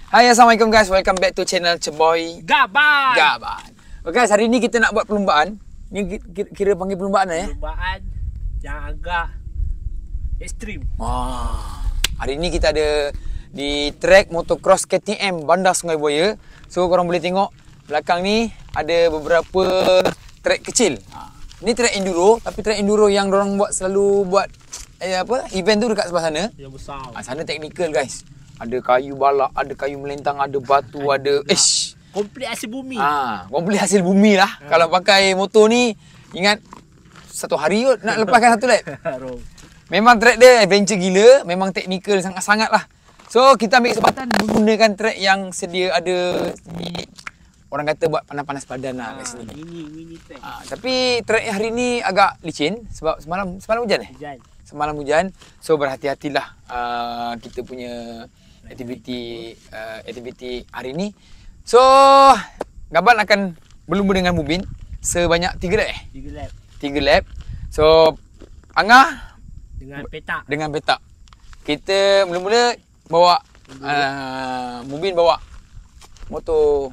Hai, Assalamualaikum guys. Welcome back to channel Ceboy Gaban. Okay guys, hari ni kita nak buat perlumbaan. Ni kira panggil perlumbaan ya? Perlumbaan yang agak ekstrim. Wah. Hari ni kita ada di track motocross KTM Bandar Sungai Buaya. So korang boleh tengok belakang ni ada beberapa track kecil. Ni track enduro, tapi track enduro yang dorang buat selalu buat event tu dekat sebelah sana. Yang besar. Sana technical guys. Ada kayu balak, ada kayu melintang, ada batu, ada komplit hasil bumi. Komplit hasil bumi lah. Kalau pakai motor ni, ingat satu hari kot nak lepaskan satu lap. Memang track dia adventure gila, memang technical sangat-sangat lah. So kita ambil kesempatan menggunakan track yang sedia ada ni, orang kata buat panas-panas badan lah kat sini. Mini track. Tapi track hari ni agak licin sebab semalam hujan Semalam hujan. So berhati-hatilah kita punya aktiviti hari ni. So Gaban akan berlumba dengan Mubin sebanyak 3 lap 3 lap. So Angah dengan petak. Kita mula-mula bawa Mubin bawa motor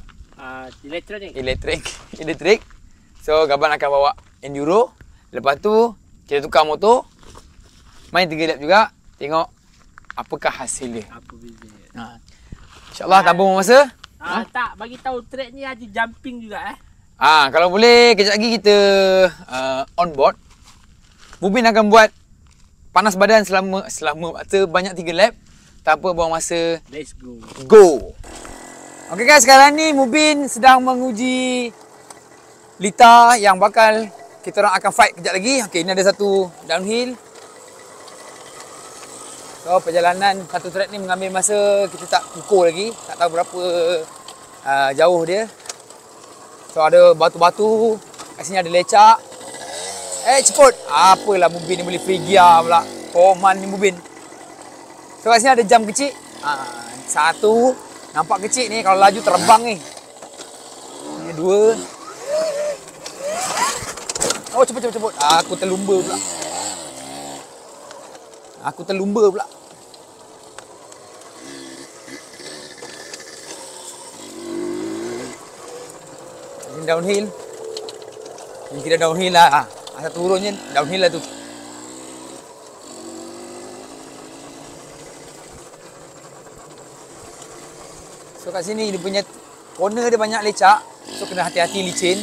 elektrik. So Gaban akan bawa enduro. Lepas tu kita tukar motor, main 3 lap juga, tengok apakah hasil dia. Apa beza? InsyaAllah tanpa masa. Tak bagi tahu track ni ada jumping juga Kalau boleh kejap lagi kita on board. Mubin akan buat panas badan selama sebanyak 3 lap tanpa buang masa. Let's Go. Okay guys, sekarang ni Mubin sedang menguji Lita yang bakal kita orang akan fight kejap lagi. Okay, ini ada satu downhill. So perjalanan satu track ni mengambil masa, kita tak ukur lagi, tak tahu berapa jauh dia. So ada batu-batu, kat sini ada lecak. Ceput. Apalah Mubin ni boleh free gear pula. Koman ni Mubin. So kat sini ada jam kecil. Satu nampak kecil ni, kalau laju terbang ni. Ini dua. Oh ceput. Aku terlumba pula. Ini downhill. Ini kira downhill lah. Asal turunnya downhill lah tu. So kat sini dia punya corner dia banyak lecak. So kena hati-hati licin.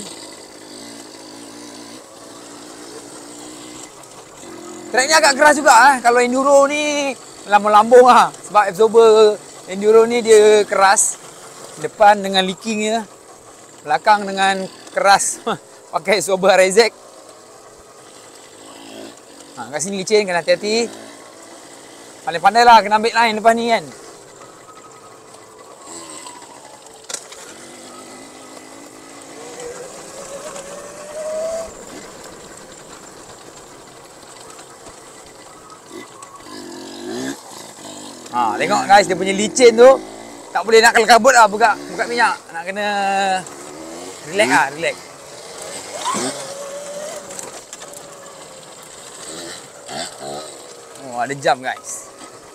Track ni agak keras juga Kalau enduro ni lambung-lambung Sebab absorber enduro ni dia keras. Depan dengan leakingnya, belakang dengan keras. Pakai absorber Razek. Kat sini licin, kena hati-hati. Pandai-pandai lah kena ambil line lepas ni kan. Tengok guys, dia punya licin tu tak boleh nak kabut lah, buka minyak. Nak kena relax. Oh, ada jam guys.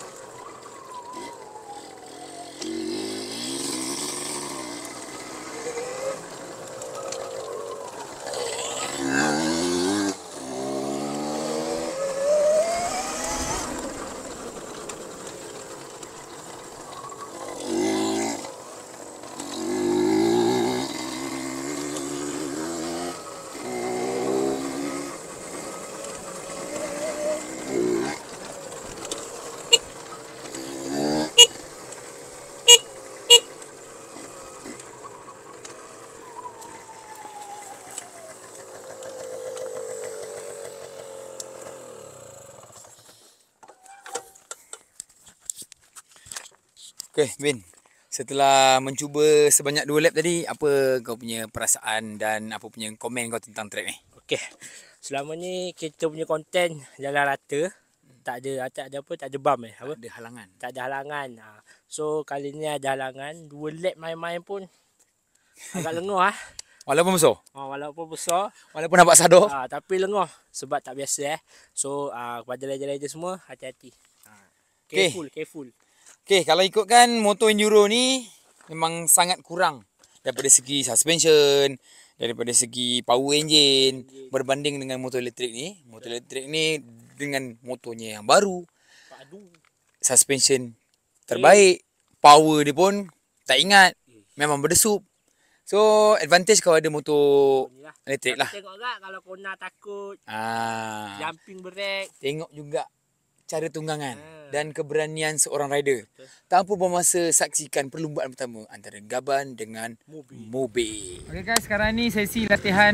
Okay, Bin. Setelah mencuba sebanyak 2 lap tadi, apa kau punya perasaan dan apa punya komen kau tentang track ni? Okay, selama ni kita punya konten jalan rata. Tak ada bump Tak ada halangan. So kali ni ada halangan. 2 lap main-main pun agak lengah Walaupun besar? Walaupun besar. Walaupun nampak sadar? Tapi lengah sebab tak biasa So kepada raja-raja semua, hati-hati. Okay. Careful. Okay, kalau ikutkan motor enduro ni memang sangat kurang daripada segi suspension, daripada segi power engine berbanding dengan motor elektrik ni. Motor elektrik ni dengan motornya yang baru, suspension terbaik, power dia pun tak ingat, memang berdesup. So advantage kau ada motor elektrik lah. Tengok tak kalau kona takut, jumping break. Tengok juga cara tunggangan dan keberanian seorang rider. Tanpa bermasa saksikan perlumbaan pertama antara Gaban dengan Mobil. Okay guys, sekarang ni sesi latihan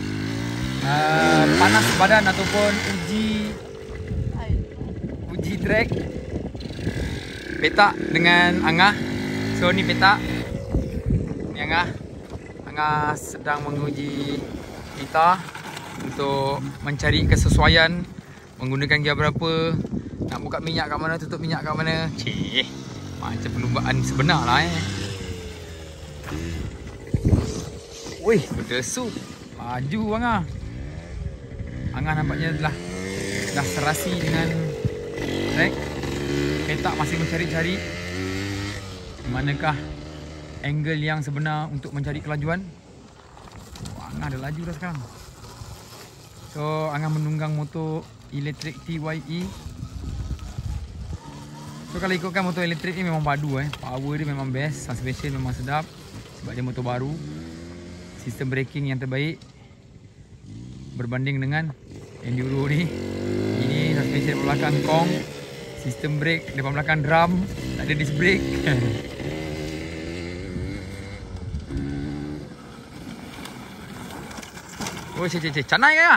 panas badan ataupun uji drag petak dengan Angah. So ni petak, ni Angah. Angah sedang menguji kita untuk mencari kesesuaian menggunakan gear berapa, nak buka minyak kat mana, tutup minyak kat mana. Cih, macam perlumbaan sebenar lah Wih, berdesup. Maju Angah. Angah nampaknya dah serasi dengan track. Petak masih mencari-cari manakah angle yang sebenar untuk mencari kelajuan. Angah dah laju dah sekarang. So Angah menunggang motor elektrik TYE. So kalau ikutkan motor elektrik ni memang padu Power dia memang best, suspension memang sedap sebab dia motor baru. Sistem braking yang terbaik berbanding dengan enduro ni. Ini suspension depan belakang kong, sistem brake depan belakang drum, tak ada disc brake. Oh, cik, canai ke?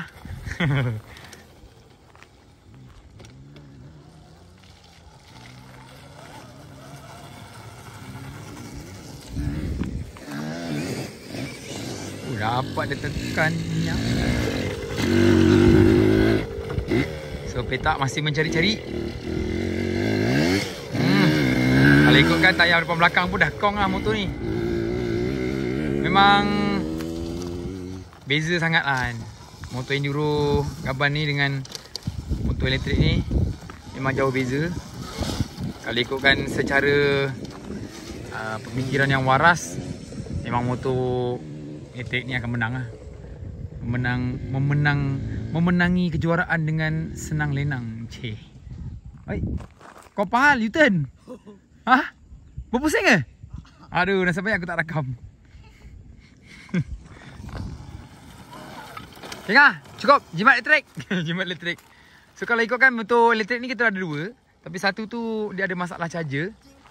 Dapat dia tekan minyak. So petak masih mencari-cari. Kalau ikutkan tayar depan belakang pun dah kong lah motor ni. Memang beza sangat lah motor enduro Gaban ni dengan motor elektrik ni. Memang jauh beza. Kalau ikutkan secara pemikiran yang waras, memang motor elektrik ni akan menang lah. Memenangi kejuaraan dengan senang lenang. Cih. Oi. Kau pahal U-turn? Hah? Berpusing ke? Aduh, nasib baik aku tak rakam. Tengah, cukup. Jimat elektrik. Jimat elektrik. So kalau ikutkan motor elektrik ni kita ada dua. Tapi satu tu dia ada masalah charger.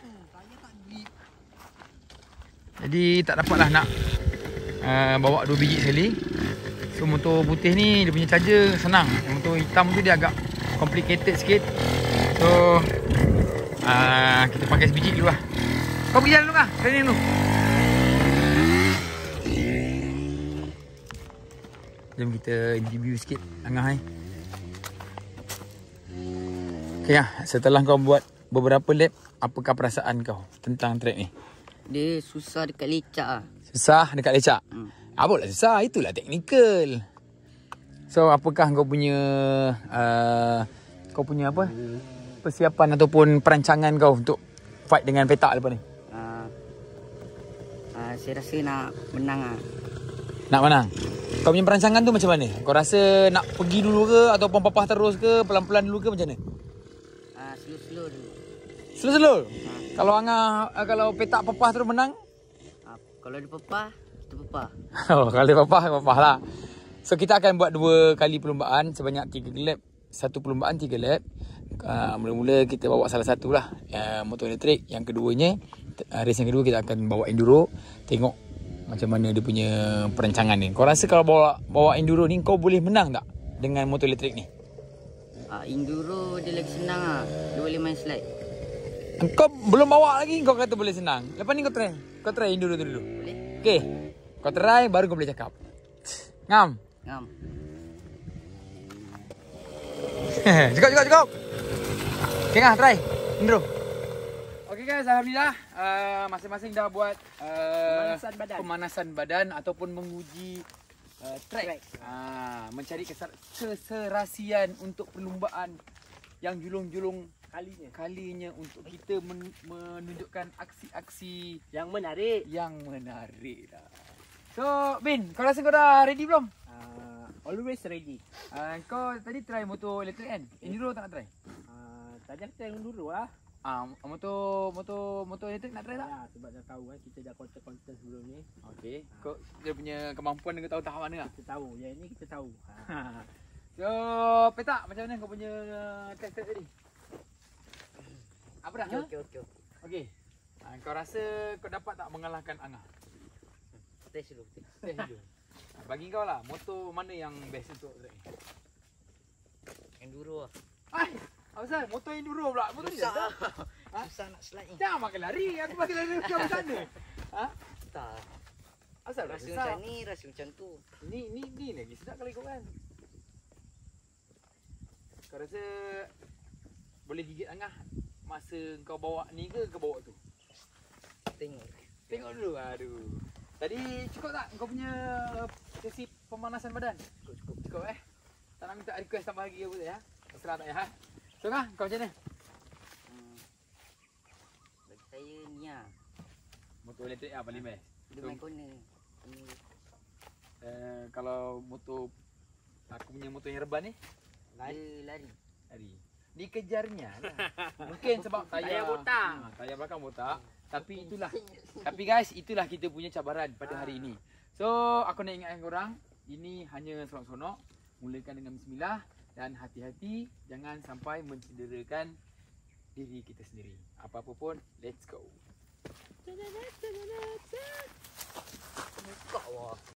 Jadi tak dapatlah nak bawa 2 biji sekali. So motor putih ni dia punya charger senang. Motor hitam tu dia agak complicated sikit. So kita pakai sebiji dulu lah. Kau pergi jalan dulu lah, training dulu. Jom kita interview sikit Angah Okay lah, setelah kau buat beberapa lap, apakah perasaan kau tentang track ni? Dia susah dekat lecak lah. Susah dekat lecak? Apalah susah, itulah teknikal. So apakah kau punya apa? Persiapan ataupun perancangan kau untuk fight dengan petak lepas ni? Saya rasa nak menang lah. Nak menang? Kau punya perancangan tu macam mana? Kau rasa nak pergi dulu ke ataupun papah terus ke, pelan-pelan dulu ke macam mana? Slow-slow dulu. Slow-slow? Kalau Angah, kalau petak papah terus menang? Kalau dia papah, kita papah. Oh, kalau dia papah lah. So kita akan buat 2 kali perlumbaan sebanyak 3 lap. Satu perlumbaan 3 lap. Mula-mula kita bawa salah satu lah, motor elektrik. Yang keduanya, race yang kedua kita akan bawa enduro. Tengok macam mana dia punya perancangan ni. Kau rasa kalau bawa enduro ni kau boleh menang tak dengan motor elektrik ni? Enduro dia lagi senang lah. Dia boleh main slide. Kau belum bawa lagi kau kata boleh senang. Lepas ni kau try. Kau try enduro tu dulu. Boleh? Okay. Kau try baru kau boleh cakap. Ngam. Cukup. Okay lah, try enduro. Okay guys, alhamdulillah masing-masing dah buat pemanasan badan ataupun menguji track. Mencari keserasian untuk perlumbaan yang julung-julung kalinya untuk kita menunjukkan aksi-aksi Yang menarik. yang menarik dah. So, Bin, kau rasa kau dah ready belum? Always ready. Kau tadi try motor elektrik kan? Enduro tak nak try? Tadi aku tengok dulu lah. Motor elektrik nak try tak? Ya, sebab dah tahu kan kita dah konten sebelum ni. Okey. Kau dia punya kemampuan kau tahu tahap mana lah. Kita tahu. Yang ini kita tahu. So, Petak, macam mana kau punya test tadi? Apa dah? Okey. Okey. Kau rasa kau dapat tak mengalahkan Angah? Test dulu. Test dulu. Bagi kau lah, motor mana yang best untuk track? Enduro lah. Apa pasal? Motor enduro pula. Motor ni Susah. dah. Susah nak slide ni. Jangan makan lari. Aku makan lari kau macam mana? Tak. Asal Rasa susah? macam ni, rasa macam tu. Ni lagi sedap kalau ikut kan. Kau rasa boleh gigit Angah masa kau bawa ni ke kau bawa tu? Tengok Tengok dulu. Aduh. Tadi cukup tak kau punya sesi pemanasan badan? Cukup Tak nak minta request tambah lagi apa ya? Terserah tak ya? So Angah, kau macam mana? Bagi saya ni lah. Motor elektrik lah paling best. Dia main corner. Kalau motor aku punya motor yang reban ni Dia lari. dikejarnya lah. Mungkin sebab Tayar botak. Tayar belakang botak. Tapi guys, itulah kita punya cabaran pada hari ini. So aku nak ingatkan korang, ini hanya seronok-seronok. Mulakan dengan bismillah dan hati-hati jangan sampai mencederakan diri kita sendiri. Apa-apa pun, let's go. Buka wah.